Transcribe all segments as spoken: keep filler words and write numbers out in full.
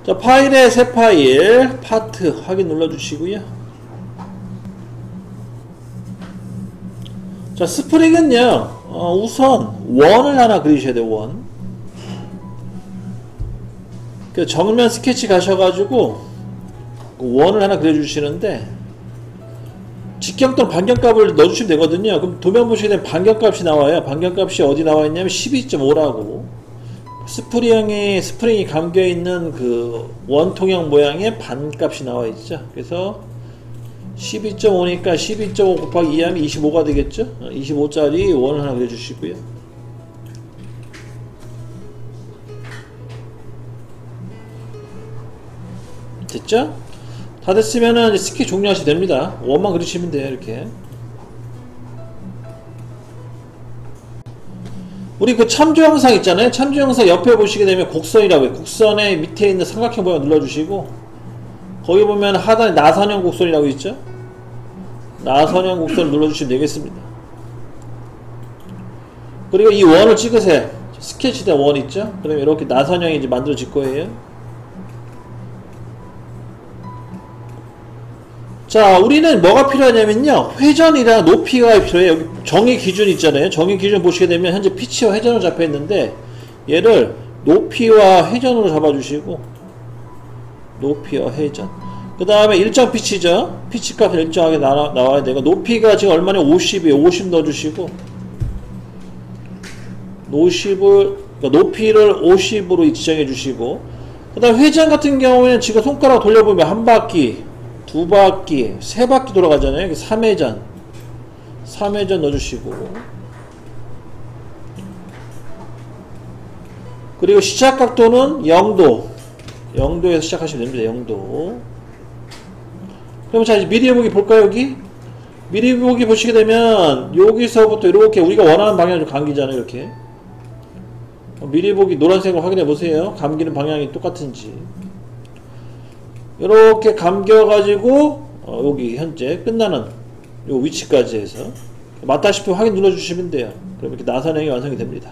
자, 파일에 새 파일 파트 확인 눌러주시고요. 자, 스프링은요 어, 우선 원을 하나 그리셔야 돼요. 원. 그 정면 스케치 가셔가지고 원을 하나 그려주시는데 직경 또는 반경값을 넣어주시면 되거든요. 그럼 도면 보시게 되면 반경값이 나와요. 반경값이 어디 나와있냐면 십이 점 오라고 스프링이 스프링이 감겨있는 그 원통형 모양의 반값이 나와있죠. 그래서 십이 점 오니까 십이 점 오 곱하기 이 하면 이십오가 되겠죠. 이십오 짜리 원을 하나 그려주시고요. 됐죠? 다 됐으면은 스케치 종료하시면 됩니다. 원만 그리시면 돼요. 이렇게 우리 그 참조 영상 있잖아요. 참조 영상 옆에 보시게 되면 곡선이라고 해요. 곡선의 밑에 있는 삼각형 모양 눌러주시고 거기 보면 하단에 나선형 곡선이라고 있죠. 나선형 곡선을 눌러주시면 되겠습니다. 그리고 이 원을 찍으세요. 스케치된 원 있죠. 그러면 이렇게 나선형이 이제 만들어질 거예요. 자, 우리는 뭐가 필요하냐면요, 회전이랑 높이가 필요해요. 여기 정의 기준 있잖아요. 정의 기준 보시게 되면 현재 피치와 회전으로 잡혀 있는데 얘를 높이와 회전으로 잡아주시고 높이와 회전, 그 다음에 일정 피치죠. 피치 값을 일정하게 나, 나와야 되고 높이가 지금 얼마냐 오십이에요. 오십 넣어주시고 오십을 그러니까 높이를 오십으로 지정해 주시고 그 다음 회전 같은 경우에는 지금 손가락 돌려보면 한 바퀴 두 바퀴, 세 바퀴 돌아가잖아요. 삼 회전, 삼 회전 넣어주시고 그리고 시작 각도는 영 도, 영 도에서 시작하시면 됩니다. 영 도. 그럼 자, 이제 미리 보기 볼까요? 여기 미리 보기 보시게 되면 여기서부터 이렇게 우리가 원하는 방향으로 감기잖아요. 이렇게 미리 보기 노란색으로 확인해 보세요. 감기는 방향이 똑같은지. 이렇게 감겨가지고 어, 여기 현재 끝나는 요 위치까지 해서 맞다시피 확인 눌러주시면 돼요. 그럼 이렇게 나선형이 완성이 됩니다.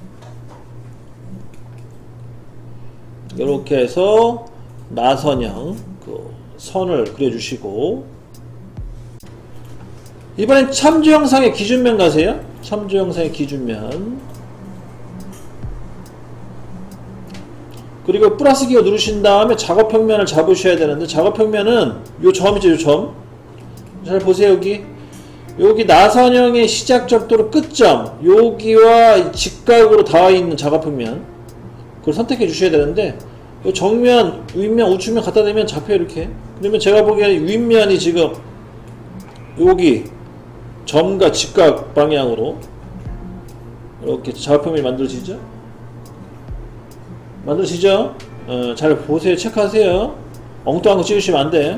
이렇게 해서 나선형 그 선을 그려주시고 이번엔 참조 영상의 기준면 가세요. 참조 영상의 기준면 그리고 플러스 기어 누르신 다음에 작업평면을 잡으셔야 되는데 작업평면은 요 점이죠. 요 점. 잘 보세요. 여기 여기 나선형의 시작점 또는 끝점 여기와 직각으로 닿아있는 작업평면 그걸 선택해 주셔야 되는데 요 정면, 윗면, 우측면 갖다 대면 잡혀요. 이렇게. 그러면 제가 보기에는 윗면이 지금 여기 점과 직각 방향으로 이렇게 작업평면이 만들어지죠. 만드시죠? 어, 잘 보세요. 체크하세요. 엉뚱한 거 찍으시면 안 돼.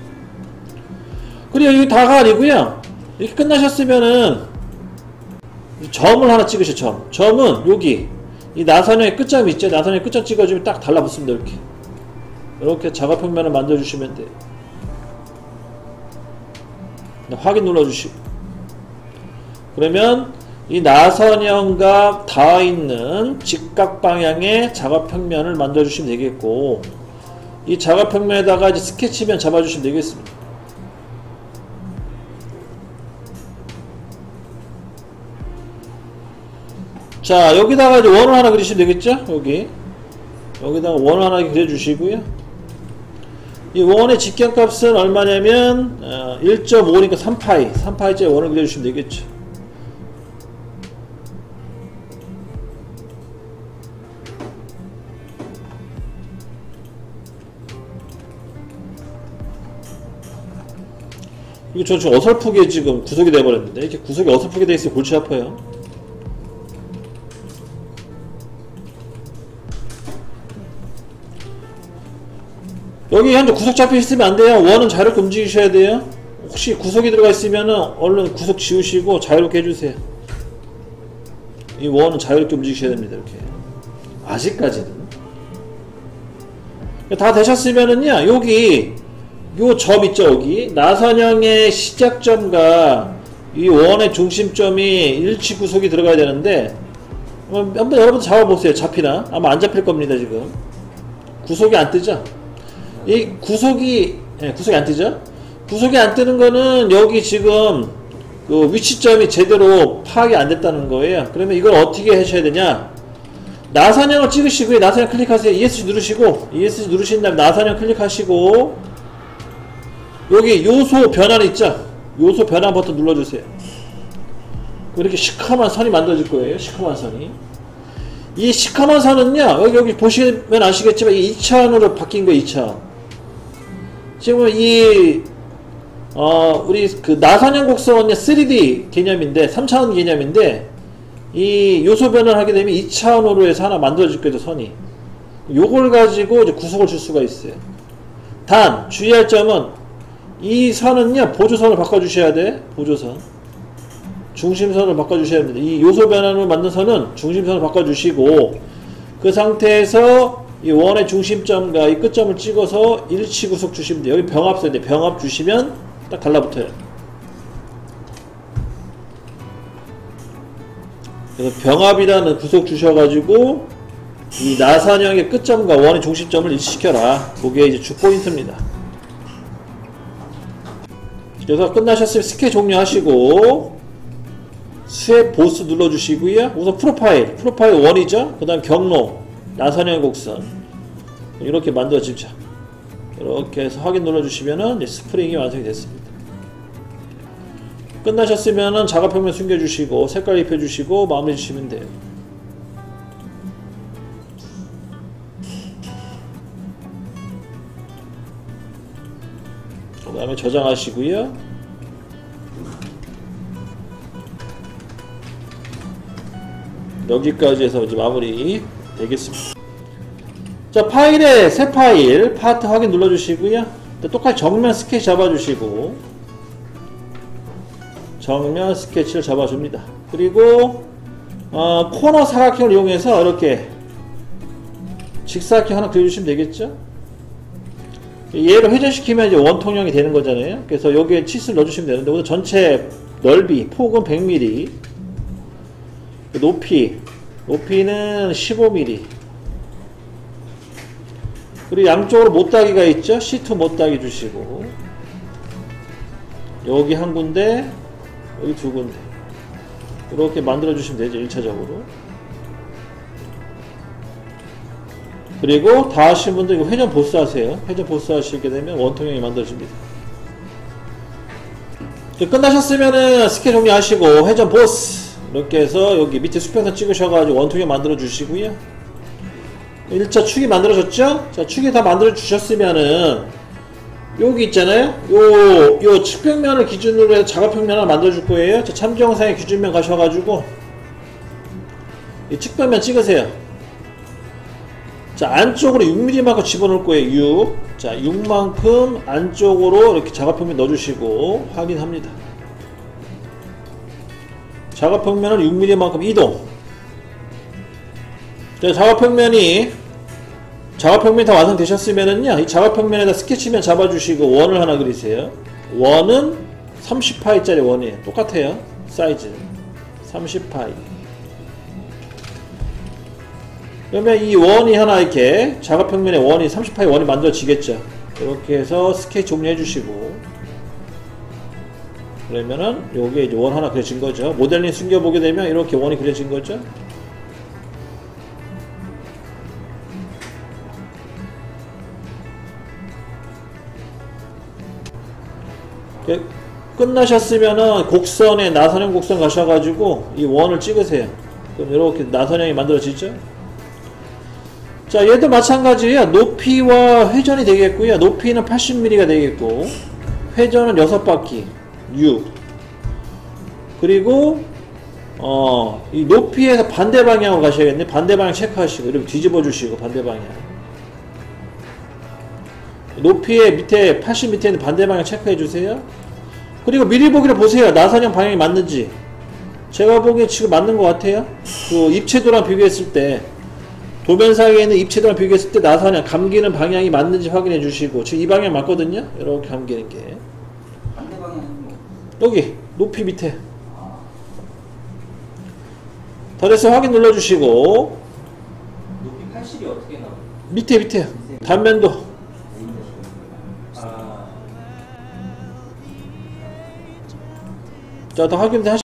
그리고 이거 다가 아니고요. 이렇게 끝나셨으면은 점을 하나 찍으셔. 점. 점은 여기 이 나선형의 끝점 있죠? 나선형의 끝점 찍어주면 딱 달라붙습니다. 이렇게. 이렇게 작업평면을 만들어주시면 돼요. 확인 눌러주시고. 그러면 이 나선형과 닿아있는 직각 방향의 작업평면을 만들어주시면 되겠고 이 작업평면에다가 이제 스케치면 잡아주시면 되겠습니다. 자, 여기다가 이제 원을 하나 그리시면 되겠죠? 여기 여기다가 원을 하나 그려주시고요. 이 원의 직경값은 얼마냐면 어, 일 점 오니까 삼 파이 삼 파이짜리 원을 그려주시면 되겠죠. 이거 저 지금 어설프게 지금 구석이 돼버렸는데 이렇게 구석이 어설프게 돼 있으면 골치 아파요. 여기 현재 구석 잡혀 있으면 안 돼요. 원은 자유롭게 움직이셔야 돼요. 혹시 구석이 들어가 있으면은 얼른 구석 지우시고 자유롭게 해주세요. 이 원은 자유롭게 움직이셔야 됩니다. 이렇게 아직까지는 다 되셨으면은요 여기 요 점 있죠. 여기 나선형의 시작점과 이 원의 중심점이 일치 구석이 들어가야 되는데 한번 여러분 잡아보세요. 잡히나? 아마 안 잡힐 겁니다. 지금 구속이 안 뜨죠? 이 구속이, 예, 구속이 안 뜨죠? 구속이 안 뜨는 거는 여기 지금 그 위치점이 제대로 파악이 안 됐다는 거예요. 그러면 이걸 어떻게 하셔야 되냐? 나선형을 찍으시고요. 나선형 클릭하세요. 이에스씨 누르시고, 이에스씨 누르신 다음에 나선형 클릭하시고, 여기 요소 변환 있죠? 요소 변환 버튼 눌러주세요. 이렇게 시커먼 선이 만들어질 거예요. 시커먼 선이. 이 시커먼 선은요, 여기, 여기 보시면 아시겠지만, 이게 이 차원으로 바뀐 거예요, 이 차원. 지금 이, 어, 우리 그 나선형 곡선은 쓰리디 개념인데, 삼 차원 개념인데, 이 요소 변환을 하게 되면 이 차원으로 해서 하나 만들어질 거죠, 선이. 요걸 가지고 이제 구속을 줄 수가 있어요. 단, 주의할 점은, 이 선은요, 보조선을 바꿔주셔야 돼. 보조선. 중심선을 바꿔주셔야 됩니다. 이 요소 변환으로 만든 선은 중심선을 바꿔주시고, 그 상태에서 이 원의 중심점과 이 끝점을 찍어서 일치 구속 주시면 돼요. 여기 병합 써야 돼. 병합 주시면 딱 달라붙어요. 그래서 병합이라는 구속 주셔가지고 이 나선형의 끝점과 원의 중심점을 일치시켜라. 그게 이제 주 포인트입니다. 그래서 끝나셨으면 스케치 종료하시고 수의 보스 눌러주시고요. 우선 프로파일, 프로파일 원이죠. 그 다음 경로, 나선형 곡선 이렇게 만들어지죠. 이렇게 해서 확인 눌러주시면은 스프링이 완성이 됐습니다. 끝나셨으면은 작업평면 숨겨주시고 색깔 입혀주시고 마무리 주시면 돼요. 그 다음에 저장하시고요. 여기까지 해서 이제 마무리 되겠습니다. 자, 파일에 새 파일 파트 확인 눌러주시고요. 똑같이 정면 스케치 잡아주시고 정면 스케치를 잡아줍니다. 그리고 어, 코너 사각형을 이용해서 이렇게 직사각형 하나 그려주시면 되겠죠. 얘를 회전시키면 이제 원통형이 되는 거잖아요. 그래서 여기에 치수를 넣어주시면 되는데 우선 전체 넓이 폭은 백 밀리미터, 높이 높이는 십오 밀리미터, 그리고 양쪽으로 못따기가 있죠. 씨 투 못따기 주시고 여기 한 군데 여기 두 군데 이렇게 만들어 주시면 되죠. 일 차적으로. 그리고 다 하신 분들 이거 회전 보스 하세요. 회전 보스 하시게 되면 원통형이 만들어집니다. 끝나셨으면은 스케치 종료하시고 회전 보스 이렇게 해서 여기 밑에 수평선 찍으셔가지고 원통형 만들어 주시고요. 일 차 축이 만들어졌죠? 자, 축이 다 만들어 주셨으면은 여기 있잖아요. 요, 요 측평면을 기준으로 해서 작업평면을 만들어 줄 거예요. 자, 참조영상의 기준면 가셔가지고 이 측평면 찍으세요. 자, 안쪽으로 육 밀리미터만큼 집어넣을 거예요. 육. 자, 육만큼 안쪽으로 이렇게 작업평면 넣어주시고 확인합니다. 작업평면을 육 밀리미터만큼 이동. 자, 작업평면이 작업평면이 다 완성되셨으면은요, 이 작업평면에다 스케치면 잡아주시고 원을 하나 그리세요. 원은 삼십 파이짜리 원이에요. 똑같아요. 사이즈 삼십 파이. 그러면 이 원이 하나 이렇게 작업평면에 원이 삼십 파이 원이 만들어지겠죠. 이렇게 해서 스케치 종료해 주시고 그러면은 요게 이제 원 하나 그려진 거죠. 모델링 숨겨보게 되면 이렇게 원이 그려진 거죠. 끝나셨으면은 곡선에 나선형 곡선 가셔가지고 이 원을 찍으세요. 그럼 이렇게 나선형이 만들어지죠. 자, 얘도 마찬가지예요. 높이와 회전이 되겠고요. 높이는 팔십 밀리미터가 되겠고 회전은 여섯 바퀴 육. 그리고 어, 이 높이에서 반대 방향으로 가셔야겠네. 반대 방향 체크하시고 이렇게 뒤집어 주시고 반대 방향. 높이의 밑에 팔십 밑에 있는 반대 방향 체크해 주세요. 그리고 미리 보기를 보세요. 나선형 방향이 맞는지. 제가 보기에 지금 맞는 것 같아요. 그 입체도랑 비교했을 때 도면상에 있는 입체도랑 비교했을 때 나선형 감기는 방향이 맞는지 확인해 주시고 지금 이 방향 맞거든요. 이렇게 감기는 게 반대 방향은 뭐? 여기 높이 밑에 더 돼서 확인 눌러주시고 높이 팔십이 어떻게 나와요? 밑에 밑에 밑에. 단면도 아, 자, 다 확인하시